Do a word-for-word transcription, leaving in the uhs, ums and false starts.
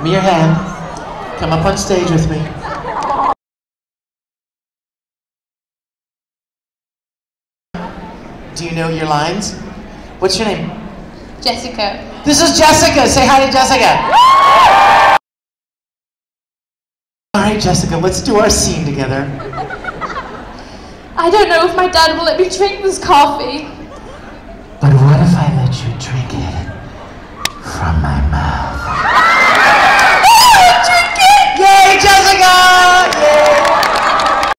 Give me your hand. Come up on stage with me. Do you know your lines? What's your name? Jessica. This is Jessica. Say hi to Jessica. All right, Jessica, let's do our scene together. I don't know if my dad will let me drink this coffee.